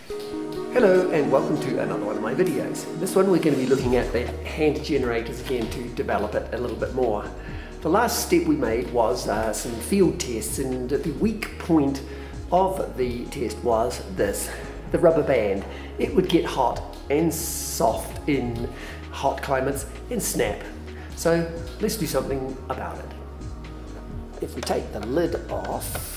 Hello and welcome to another one of my videos. This one we're going to be looking at the hand generators again to develop it a little bit more. The last step we made was some field tests, and the weak point of the test was this, the rubber band. It would get hot and soft in hot climates and snap. So let's do something about it. If we take the lid off,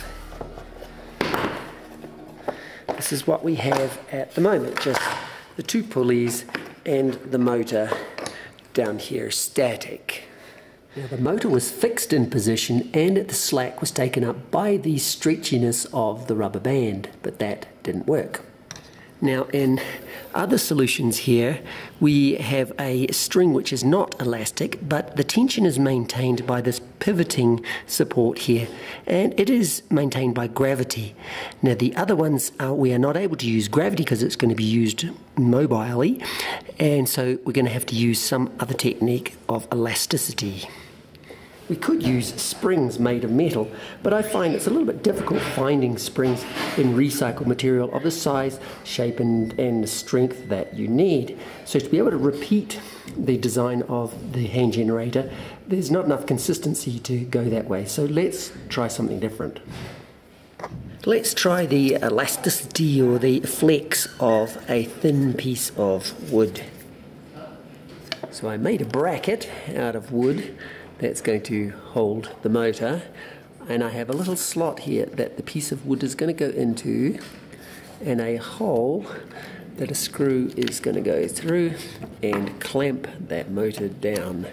this is what we have at the moment, just the two pulleys and the motor down here static. Now the motor was fixed in position and the slack was taken up by the stretchiness of the rubber band, but that didn't work. Now in other solutions here, we have a string which is not elastic, but the tension is maintained by this pivoting support here, and it is maintained by gravity. Now the other ones, we are not able to use gravity because it's going to be used mobilely, and so we're going to have to use some other technique of elasticity. We could use springs made of metal, but I find it's a little bit difficult finding springs in recycled material of the size, shape and strength that you need. So to be able to repeat the design of the hand generator, there's not enough consistency to go that way. So let's try something different. Let's try the elasticity or the flex of a thin piece of wood. So I made a bracket out of wood that's going to hold the motor, and I have a little slot here that the piece of wood is going to go into, and a hole that a screw is going to go through and clamp that motor down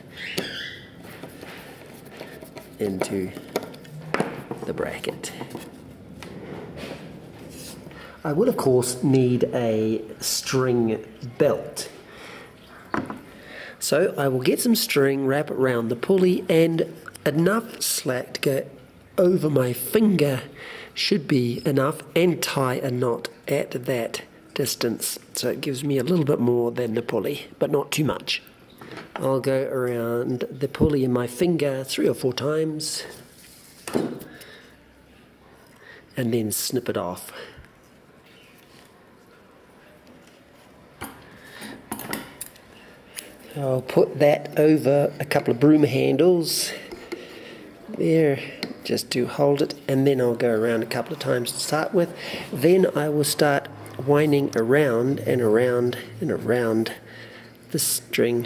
into the bracket. I will of course need a string belt. So I will get some string, wrap it around the pulley, and enough slack to go over my finger should be enough, and tie a knot at that distance. So it gives me a little bit more than the pulley, but not too much. I'll go around the pulley in my finger 3 or 4 times and then snip it off. I'll put that over a couple of broom handles there just to hold it, and then I'll go around a couple of times to start with. Then I will start winding around and around and around the string,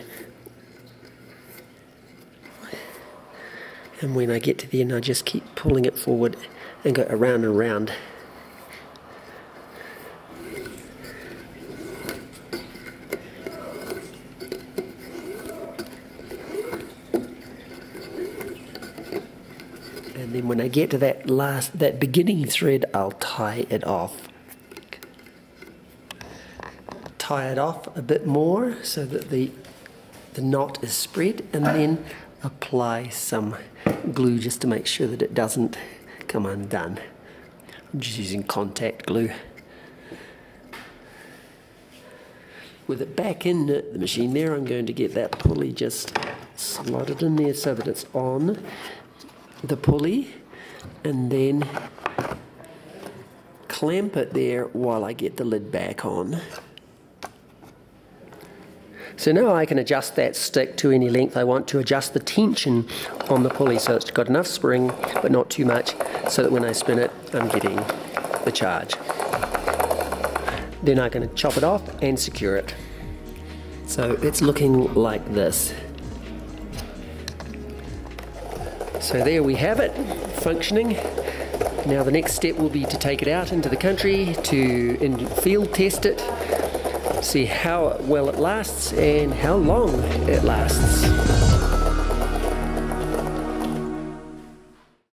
and when I get to the end I just keep pulling it forward and go around and around. And then when I get to that beginning thread, I'll tie it off. Tie it off a bit more so that the knot is spread, and then apply some glue just to make sure that it doesn't come undone. I'm just using contact glue. With it back in the machine there, I'm going to get that pulley just slotted in there so that it's on the pulley, and then clamp it there while I get the lid back on. So now I can adjust that stick to any length I want to adjust the tension on the pulley so it's got enough spring but not too much, so that when I spin it I'm getting the charge. Then I'm going to chop it off and secure it. So it's looking like this. So there we have it, functioning. Now the next step will be to take it out into the country to field test it, see how well it lasts and how long it lasts.